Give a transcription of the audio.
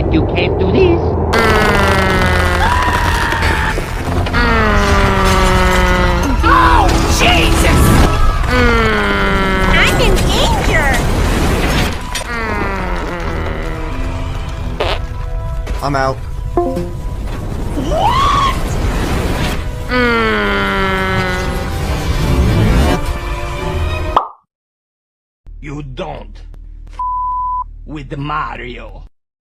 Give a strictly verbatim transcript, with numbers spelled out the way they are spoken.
think you can't do this? Oh, Jesus! I'm in danger! I'm out. What? You don't f with Mario.